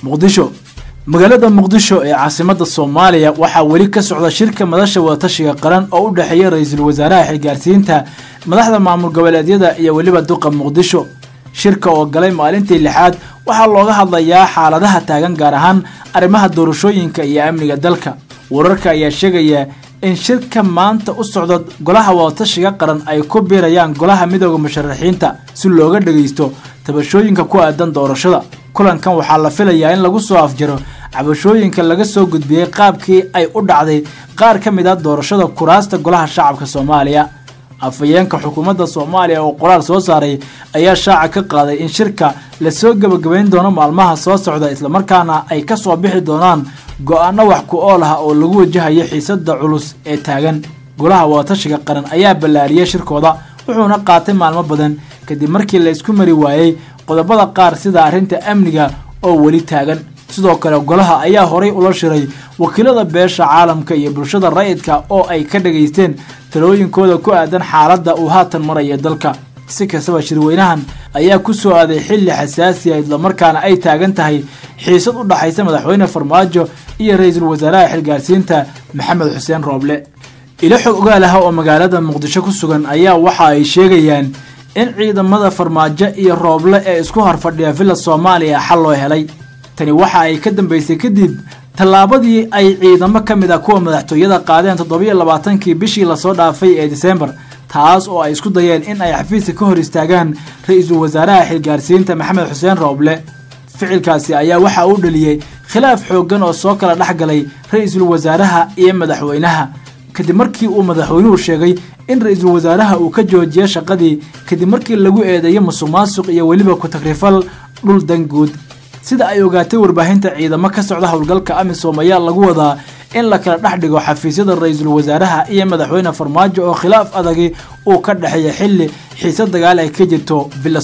muqdisho magaalada muqdisho ee caasimadda Soomaaliya waxa wali ka socda shirka madasha wadatashiga qaran oo u dhaxeeya ra'iisul wasaaraha xilgaarsiinta madaxda maamul goboleedyada iyo waliba duqa muqdisho shirka oo galay maalintii lixaad waxa looga hadlayaa xaaladaha taagan gaar ahaan arrimaha doorashooyinka iyo amniga dalka wararka ayaa sheegaya in shirka maanta u socdo golaha wadatashiga qaran ay ku biirayaan golaha midowga musharaxiinta si looga dhageysto tabashooyinka ku aadan doorashada kulankan waxaa la filayaa in lagu soo afjaro cabashooyinka laga soo gudbiyay qaabkii ay u dhacday qaar ka mid ah doorashada kuraasta golaha shacabka Soomaaliya afayeenka xukuumadda Soomaaliya oo qoraal soo saaray ayaa shaaca ka qaaday in shirka la soo gabagabeyn doono maalmaha soo socda isla markaana ay ka soo bixi doonaan go'aano wax ku ool ah oo lagu wajahayo xiisadda culus ee taagan golaha wadatashiga qaran ayaa ballaariyay shirkooda wuxuuna qaatay maalmo badan kadib markii la isku mari waayay qodobada qaar sida arrinta amniga oo wali taagan sidoo kale golaha ayaa horay ula shiray wakiilada beesha caalamka iyo bulshada rayidka oo ay ka dhageysteen talooyinkooda ku aadan xaaladda uu haatan maraya dalka si kastaba shirweynahan ayaa ku soo aaday xilli xasaasi ah isla markaana ay taagan tahay xiisad u dhaxaysa madaxweyne Farmaajo iyo ra'iisul wasaaraha xilgaarsiinta Maxamed Xuseen Rooble ila xog ogaal ah oo magaalada Muqdisho ku sugan ayaa waxa ay sheegayaan in ciidamada Farmaajo iyo Rooble ee isku horfadhiya villa Soomaaliya xal loo helay tani waxa ay ka dambeysay kadib talaabadii ay ciidamo kamid ah kuwa madaxtooyada qaadeen 27kii bishii la soo dhaafay ee December taas oo ay isku dayeen in ay xafiiska ka hor istaagaan ra'iisul wasaaraha xilgaarsiinta Maxamed Xuseen Rooble ficilkaasi ayaa waxa uu dhaliyay khilaaf xooggan oo soo kala dhaxgalay ra'iisul wasaaraha iyo madaxweynaha kadib markii uu madaxweynuhu sheegay in ra'iisul wasaaraha uu ka joojiyay shaqadii kadib markii lagu eedeeyay musuqmaasuq iyo waliba ku takrifal dhul danguud sida ay ogaatay warbaahinta ciidamo ka socda howlgalka AMISOM ayaa lagu wadaa in la kala dhaxdhigo xafiisyada ra'iisul wasaaraha iyo madaxweyne Farmaajo oo khilaaf adag uu ka dhaxeeyo xilli xiisad dagaal ay ka jirto villa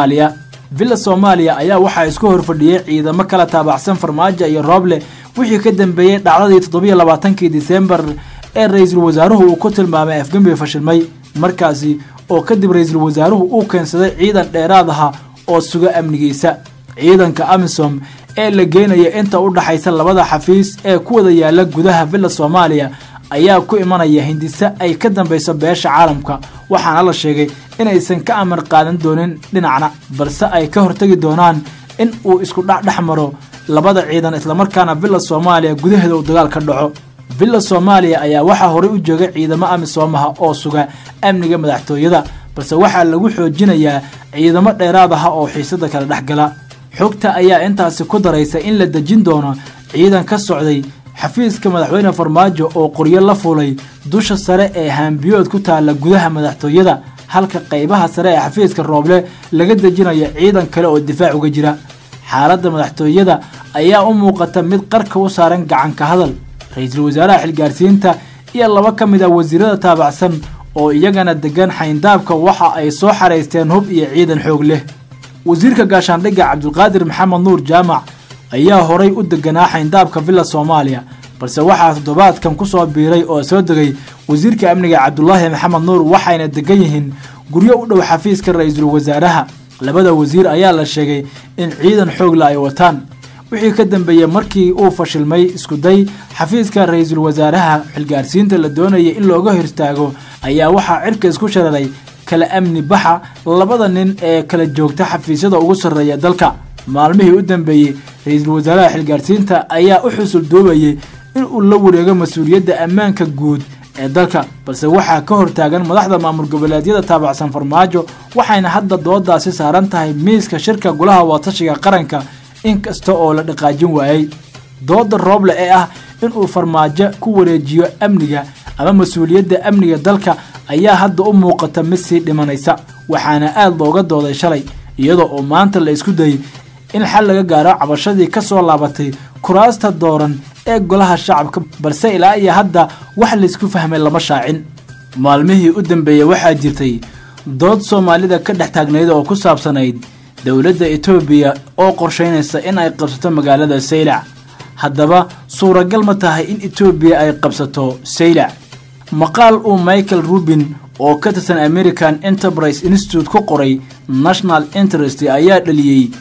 Soomaaliya ayaa waxa isku horfadhiyay ciidamo kala taabacsan Farmaajo iyo Rooble wixii ka dambeeyay dhacdadii 27kii December ee ra'iisul wasaaruhu uu ku tilmaamay afgambi fashilmay markaasi oo kadib ra'iisul wasaaruhu uu keensaday ciidan dheeraad ah oo suga amnigiisa ciidanka AMISOM ee la geenayo inta u dhaxaysa labada xafiis ee ku wada yaala gudaha villa Soomaaliya ayaa ku imanaya hindisa ay ka dambayso beesha caalamka waxaana la sheegay in aysan ka amar qaadan doonin dhinacna balse ay ka hortagi doonaan in uu isku dhax maro labada ciidan isla markaana villa Soomaaliya gudaheeda uu dagaal ka dhaco villa Soomaaliya ayaa waxa hore u joogay ciidamo AMISOM ah oo suga amniga madaxtooyada balse waxa lagu xoojinayaa ciidamo dheeraad ah oo xiisada kala dhaxgala xogta ayaa intaasi ku daraysa in la dajin doono ciidan ka socday xafiiska madaxweyne Farmaajo oo qoryo la fuulay dusha sare ee haambiyood ku taala gudaha madaxtooyada halka qaybaha sare ee xafiiska Rooble laga dajinayo ciidan kale oo difaac uga jira xaaladda madaxtooyada ayaa u muuqata mid qarka u saaran gacan ka hadal ra'iisul wasaaraha xilgaarsiinta iyo laba ka mid ah wasiirada taabacsan oo iyagana degan xayndaabka waxa ay soo xareysteen hub iyo ciidan xoog leh wasiirka gaashaandhigga Cabdulqaadir Maxamed Nuur Jaamac ayaa horay u deganaa xayndaabka villa Soomaaliya balse waxa toddobaadkan ku soo biiray oo soo degay wasiirka amniga Cabdullaahi Maxamed Nuur waxayna degan yihiin guryo u dhow xafiiska ra'iisul wasaaraha labada wasiir ayaa la sheegay in ciidan xoog la ay wataan wixii ka dambeeyay markii uu fashilmay isku day xafiiska ra'iisul wasaaraha xilgaarsiinta la doonayay in looga hortaago ayaa waxa cirka isku shararay kala amni baxa labada nin ee kala joogta xafiisyada ugu sareeya dalka maalmihii u dambeeyay ra'iisul wasaaraha xilgaarsiinta ayaa u xusul doobayay in uu la wareego mas'uuliyadda ammaanka guud ee dalka balse waxa ka hortaagan madaxda maamul goboleedyada taabacsan Farmaajo waxayna hadda doodaasi saaran tahay miiska shirka golaha wadatashiga qaranka inkasta oo la dhaqaajin waayay dooda Rooble ee ah in uu Farmaajo ku wareejiyo amniga ama mas'uuliyadda amniga dalka ayaa hadda u muuqata mid sii dhimanaysa waxaana aad looga dooday shalay iyadoo oo maanta la isku dayay in xal laga gaaro cabashadii ka soo laabatay kuraasta dooran ee golaha shacabka balse ilaa iyo hadda wax la isku fahmay lama shaacin maalmihii u dambeeyay waxaa jirtay dood Soomaalida ka dhex taagnayd oo ku saabsanayd dawladda Itoobiya oo qorsheynaysa in ay qabsato magaalada Saylac haddaba suuragal ma tahay in Itoobiya ay qabsato Saylac maqaal uu Michael Rubin oo ka tirsan American Enterprise Institute ku qoray National Interest ayaa dhaliyay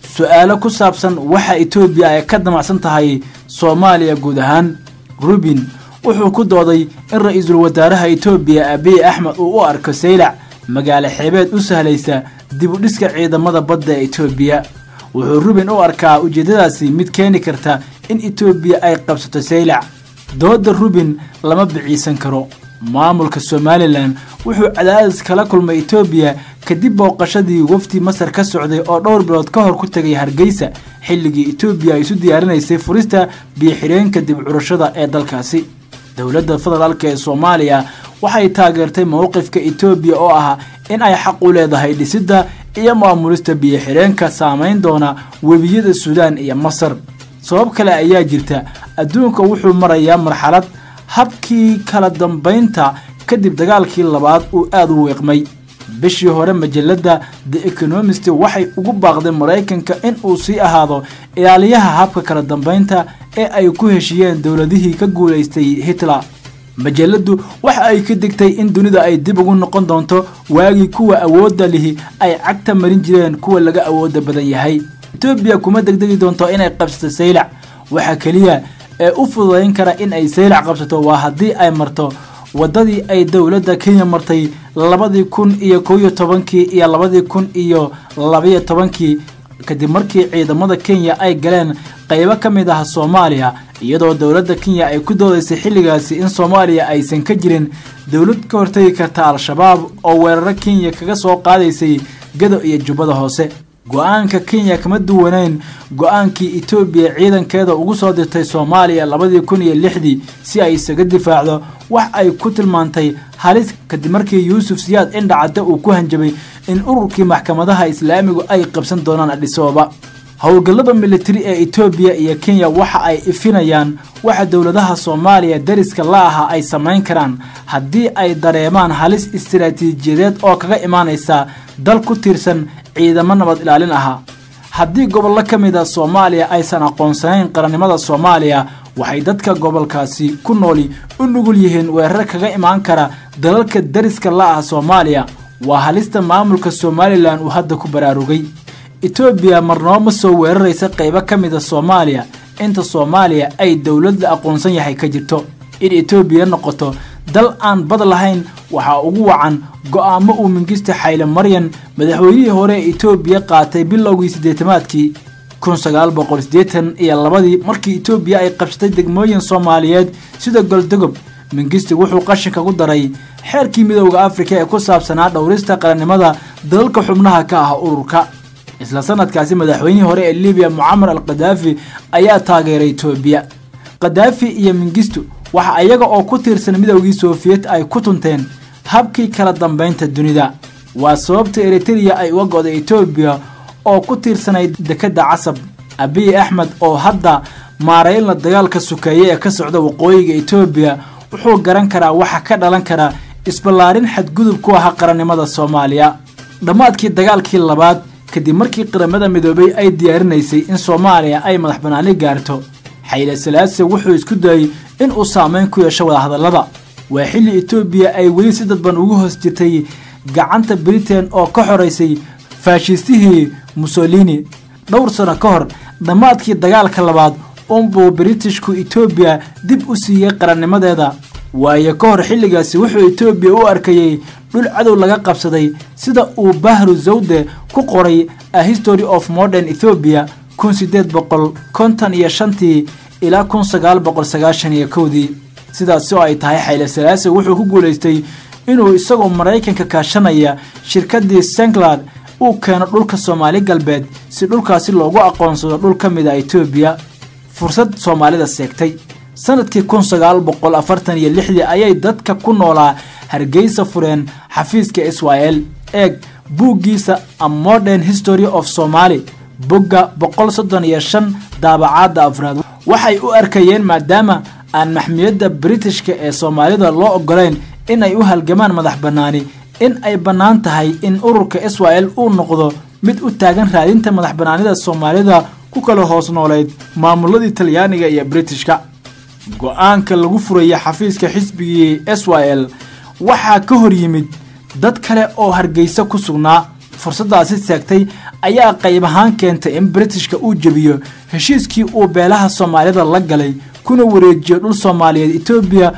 su'aalo ku saabsan waxa Itoobiya ay ka damacsan tahay Soomaaliya guud ahaan. Rubin wuxuu ku dooday in ra'iisul wasaaraha Itoobiya Abiy Ahmed uu u arko Saylac magaalo xeebeed u sahlaysa dib u dhiska ciidamada badda ee Itoobiya. wuxuu Rubin u arkaa ujeedadaasi mid keeni karta in Itoobiya ay qabsato Saylac. dooda Rubin lama biciisan karo. maamulka Somaliland wuxuu cadaadis kala kulmay Itoobiya kadib booqashadii wafdi Masar ka socday oo dhowr bilood ka hor ku tagay Hargeysa xilligii Itoobiya ay isu diyaarinaysay furista biyo-xireenka dib curashada ee dalkaasi. dowladda federaalka ee Soomaaliya waxay taageertay mowqifka Itoobiya oo ah in ay xaq u leedahay dhisidda iyo maamulista biyo-xireenka saameyn doona webiyada Suudaan iyo Masar. sabab kale ayaa jirta, adduunka wuxuu marayaa marxalad habkii kala dambeynta kadib dagaalkii labaad uu aad u weeqmay. bishii hore majalada The Economist waxay ugu baaqday Mareykanka in uu sii ahaado ilaaliyaha habka kala dambeynta ee ay ku heshiyeen dowladihii ka guuleystay Hitler. majaladu waxa ay ka digtay in dunida ay dib ugu noqon doonto waagii kuwa awoodda lihi ay cagta marin jireen kuwa laga awoodda badan yahay. Itoobiya kuma degdegi doonto inay qabsato Saylac. waxa kaliya ee u fududeyn kara in ay Saylac qabsato waa haddii ay marto wadadii ay dowladda Kenya martay 2011 iyo 2012 kadib markii ciidamada Kenya ay galeen qaybo ka mid ah Soomaaliya, iyadoo dowladda Kenya ay ku doodaysay xilligaasi in Soomaaliya aysan ka jirin dowlad ka hortagi karta Al-Shabaab oo weerar Kenya kaga soo qaadaysay Gado iyo Jubbada Hoose. go'aanka Kenya kama duwanayn go'aankii Itoobiya ciidankeeda ugu soo dirtay Soomaaliya 2006 si ay isaga difaacdo wax ay ku tilmaantay halis kadib markii Yuusuf Siyaad indhacada uu ku hanjabay in ururkii maxkamadaha Islaamigu ay qabsan doonaan Addis Ababa. howlgallada military ee Itoobiya iyo Kenya waxa ay ifinayaan waxa dowladaha Soomaaliya dariska la aha ay sameyn karaan haddii ay dareemaan halis istiraatiijiyadeed oo kaga imaanaysa dal ku tirsan ciidamo nabad ilaalin ah. haddii gobollo ka mid ah Soomaaliya aysan aqoonsanayn qarannimada Soomaaliya, waxay dadka gobolkaasi ku nooli u nugul yihiin weerar kaga imaan kara dalalka dariska la ah Soomaaliya. waa halista maamulka Somaliland uu hadda ku baraarugay. Itoobiya marnaba ma soo weeraraysa qaybo ka mid ah Soomaaliya inta Soomaaliya ay dowlad la aqoonsan yahay ka jirto. in Itoobiya noqoto dal aan bad lahayn waxa ugu wacan go'aamo uu Mengistu Haile Mariam madaxweynihii hore ee Itoobiya qaatay bilowgii 80-maadkii 1982 markii Itoobiya ay qabsatay degmooyin Soomaaliyeed sida Galdogob. Mengistu wuxuu qashinka ku daray xeerkii midowga Afrika ee ku saabsanaa dhowrista qarannimada dalalka xubnaha ka ah ururka. isla sanadkaasi madaxweynihii hore ee Liibiya Muammar al-Qaddafi ayaa taageeray Itoobiya. Qaddafi iyo Mengistu waxa ayaga oo ku tirsan midowgii Soviet ay ku tunteen habkii kala dambeynta dunida. waa sababta Eritrea ay uga go'day Itoobiya oo ku tirsanayd dekada Casab. Abiy Ahmed oo hadda maareyn la dagaalka sukeeye ee ka socda waqooyiga Itoobiya wuxuu garan karaa waxa ka dhalan kara isballaarin xadgudub ku ah qarannimada Soomaaliya. dhamaadkii dagaalkii labaad kadib markii qaramada midoobay ay diyaarinaysay in Soomaaliya ay madax banaani gaarto, Haile Selassie wuxuu isku dayay in uu saameyn ku yeesho wada hadallada. waa xilli Itoobiya ay weli si dadban ugu hoos jirtay gacanta Britain oo ka xoreysay faashistihii Mussolini. dhowr sano ka hor dhamaadkii dagaalka labaad buu Britishku Itoobiya dib u siiyay qarannimadeeda. waayo ka hor xilligaasi wuxuu Itoobiya u arkayay dhul cadow laga qabsaday sida uu Bahru Zawde ku qoray A History of Modern Ethiopia 1855 ilaa 1991. sidaas oo ay tahay Haile Selassie wuxuu ku guuleystay inuu isagoo Mareykanka kaashanaya shirkadii Senglad uu keeno dhulka Soomaali galbeed si dhulkaasi loogu aqoonsado dhul ka mid ah Itoobiya. fursad Soomaalida seegtay sanadkii 1946 ayay dadka ku noolaa Hargeysa fureen xafiiska Israel. eeg buuggiisa A Modern History of Somali bogga 135 daabacaadda afraad. waxay u arkayeen maadaama aan maxmiyadda Britishka ee Soomaalida loo ogolayn in ay u halgamaan madax banaani in ay bannaan tahay in ururka Israel uu noqdo mid u taagan raadinta madax banaanida Soomaalida ku kala hoos nooleed maamuladii Talyaaniga iyo Britishka. go'aanka lagu furay xafiiska xisbigii Israel waxa ka hor yimid dad kale oo Hargeysa ku sugnaa. fursadaasi seegtay ayaa qayb ahaan keentay in Britishka uu jabiyo heshiiskii uu beelaha Soomaalida la galay kuna wareejiyo dhul Soomaaliyeed Itoobiya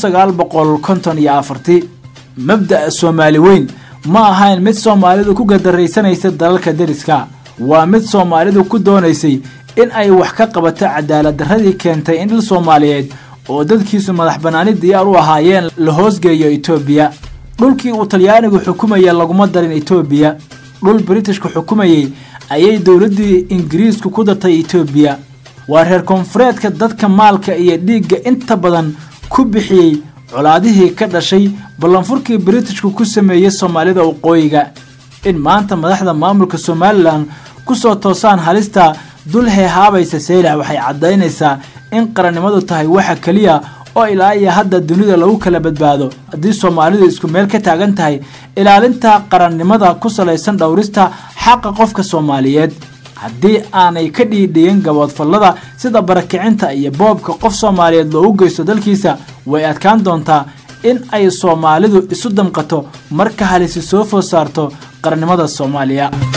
1954 mabda'a Soomaali weyn ma ahayn mid Soomaalidu ku gadaraysanaysa dalalka deriska waa mid Soomaalidu ku doonaysay in ay wax ka qabato cadaalad darradii keentay in dhul Soomaaliyeed oo dadkiisu madax banaani diyaar u ahaayeen la hoosgeeyo Itoobiya dhulkii uu Talyaanigu xukumayay laguma darin Itoobiya dhul Britishku xukumayay ayay dawladii Ingiriisku ku dartay Itoobiya waa reer koonfureedka dadka maalka iyo dhiigga inta badan ku bixiyay colaadihii ka dhashay ballanfurkii Britishku ku sameeyay Soomaalida waqooyiga in maanta madaxda maamulka Somaliland ku soo toosaan halista dul heehaabaysa Seylac waxay cadaynaysaa in qarannimadu tahay waxa kaliya oo ilaa iyo hadda dunida lagu kala badbaado haddii Soomaalidu isku meel ka taagan tahay ilaalinta qarannimada ku salaysan dhowrista xaqa qofka Soomaaliyeed haddii aanay ka dhiidhiyeen gaboodfallada sida barakicinta iyo boobka qof Soomaaliyeed loo geysto dalkiisa way adkaan doontaa in ay Soomaalidu isu damqato marka halisi soo food saarto qarannimada Soomaaliya